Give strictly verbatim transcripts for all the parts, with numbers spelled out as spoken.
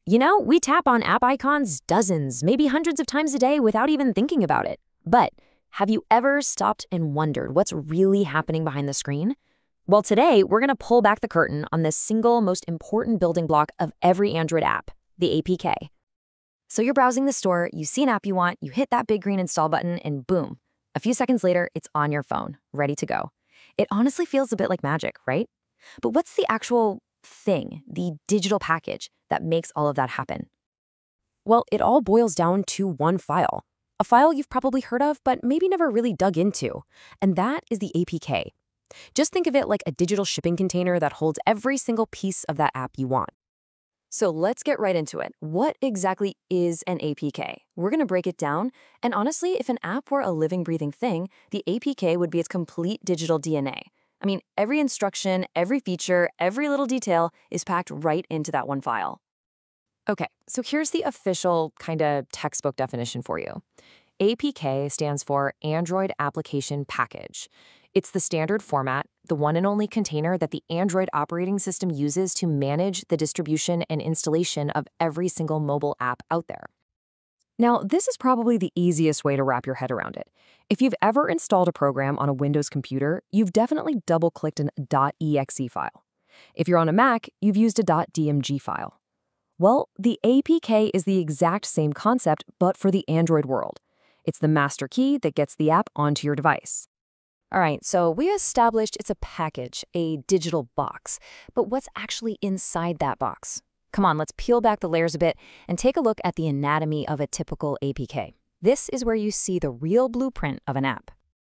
You know, we tap on app icons dozens, maybe hundreds of times a day without even thinking about it. But have you ever stopped and wondered what's really happening behind the screen? Well, today we're going to pull back the curtain on this single most important building block of every Android app, the A P K. So you're browsing the store, you see an app you want, you hit that big green install button, and boom, a few seconds later, it's on your phone, ready to go. It honestly feels a bit like magic, right? But what's the actual thing, the digital package that makes all of that happen? Well, it all boils down to one file. A file you've probably heard of, but maybe never really dug into. And that is the A P K. Just think of it like a digital shipping container that holds every single piece of that app you want. So let's get right into it. What exactly is an A P K? We're going to break it down. And honestly, if an app were a living, breathing thing, the A P K would be its complete digital D N A. I mean, every instruction, every feature, every little detail is packed right into that one file. Okay, so here's the official kind of textbook definition for you. A P K stands for Android Application Package. It's the standard format, the one and only container that the Android operating system uses to manage the distribution and installation of every single mobile app out there. Now, this is probably the easiest way to wrap your head around it. If you've ever installed a program on a Windows computer, you've definitely double-clicked an .exe file. If you're on a Mac, you've used a .dmg file. Well, the A P K is the exact same concept, but for the Android world. It's the master key that gets the app onto your device. All right, so we established it's a package, a digital box. But what's actually inside that box? Come on, let's peel back the layers a bit and take a look at the anatomy of a typical A P K. This is where you see the real blueprint of an app.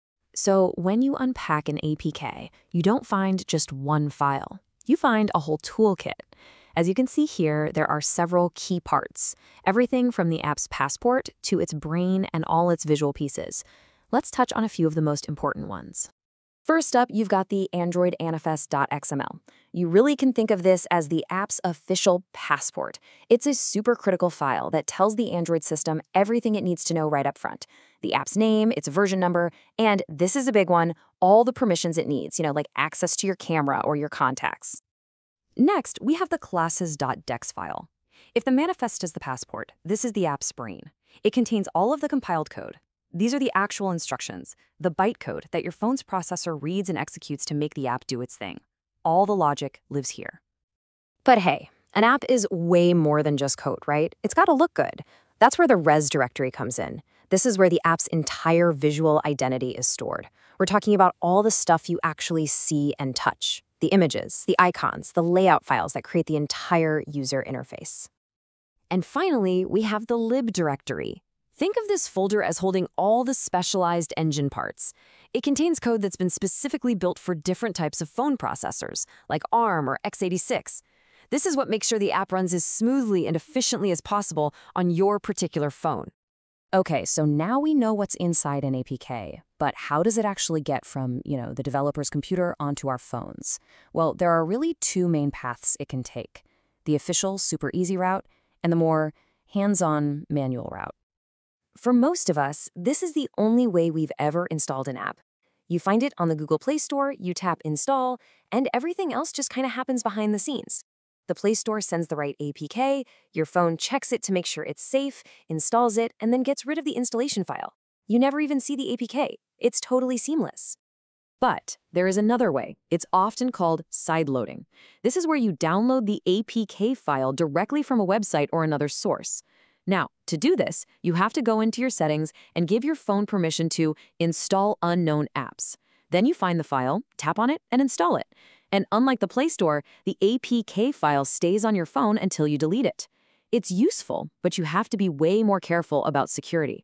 So when you unpack an A P K, you don't find just one file. You find a whole toolkit. As you can see here, there are several key parts, everything from the app's passport to its brain and all its visual pieces. Let's touch on a few of the most important ones. First up, you've got the Android Manifest dot X M L. You really can think of this as the app's official passport. It's a super critical file that tells the Android system everything it needs to know right up front. The app's name, its version number, and this is a big one, all the permissions it needs, you know, like access to your camera or your contacts. Next, we have the classes.dex file. If the manifest is the passport, this is the app's brain. It contains all of the compiled code. These are the actual instructions, the bytecode that your phone's processor reads and executes to make the app do its thing. All the logic lives here. But hey, an app is way more than just code, right? It's got to look good. That's where the res directory comes in. This is where the app's entire visual identity is stored. We're talking about all the stuff you actually see and touch. The images, the icons, the layout files that create the entire user interface. And finally, we have the lib directory. Think of this folder as holding all the specialized engine parts. It contains code that's been specifically built for different types of phone processors, like ARM or x eighty-six. This is what makes sure the app runs as smoothly and efficiently as possible on your particular phone. Okay, so now we know what's inside an A P K, but how does it actually get from, you know, the developer's computer onto our phones? Well, there are really two main paths it can take: the official super easy route and the more hands-on manual route. For most of us, this is the only way we've ever installed an app. You find it on the Google Play Store, you tap install, and everything else just kind of happens behind the scenes. The Play Store sends the right A P K, your phone checks it to make sure it's safe, installs it, and then gets rid of the installation file. You never even see the A P K. It's totally seamless. But there is another way. It's often called sideloading. This is where you download the A P K file directly from a website or another source. Now, to do this, you have to go into your settings and give your phone permission to install unknown apps. Then you find the file, tap on it, and install it. And unlike the Play Store, the A P K file stays on your phone until you delete it. It's useful, but you have to be way more careful about security.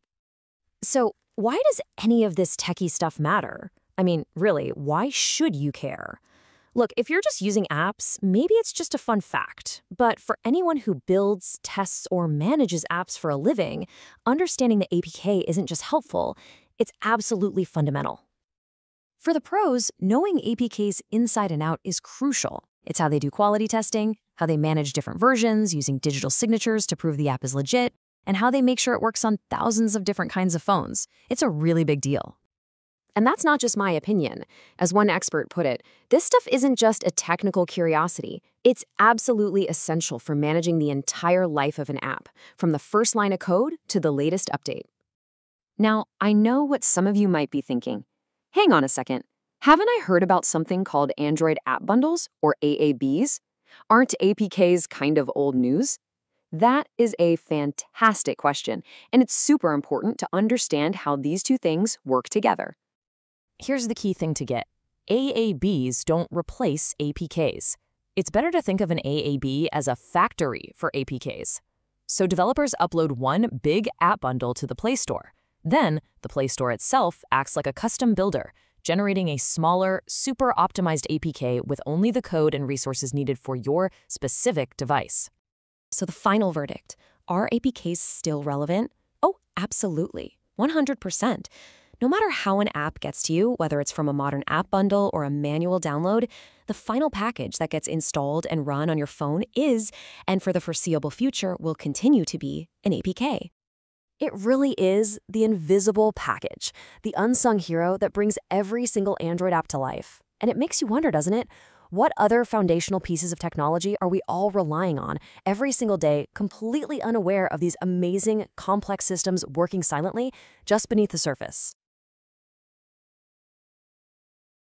So why does any of this techie stuff matter? I mean, really, why should you care? Look, if you're just using apps, maybe it's just a fun fact. But for anyone who builds, tests, or manages apps for a living, understanding the A P K isn't just helpful, it's absolutely fundamental. For the pros, knowing A P Ks inside and out is crucial. It's how they do quality testing, how they manage different versions using digital signatures to prove the app is legit, and how they make sure it works on thousands of different kinds of phones. It's a really big deal. And that's not just my opinion. As one expert put it, this stuff isn't just a technical curiosity. It's absolutely essential for managing the entire life of an app, from the first line of code to the latest update. Now, I know what some of you might be thinking. Hang on a second. Haven't I heard about something called Android App Bundles, or A A Bs? Aren't A P Ks kind of old news? That is a fantastic question, and it's super important to understand how these two things work together. Here's the key thing to get. A A Bs don't replace A P Ks. It's better to think of an A A B as a factory for A P Ks. So developers upload one big app bundle to the Play Store. Then, the Play Store itself acts like a custom builder, generating a smaller, super optimized A P K with only the code and resources needed for your specific device. So the final verdict, are A P Ks still relevant? Oh, absolutely, one hundred percent. No matter how an app gets to you, whether it's from a modern app bundle or a manual download, the final package that gets installed and run on your phone is, and for the foreseeable future will continue to be, an A P K. It really is the invisible package, the unsung hero that brings every single Android app to life. And it makes you wonder, doesn't it? What other foundational pieces of technology are we all relying on every single day, completely unaware of these amazing, complex systems working silently just beneath the surface?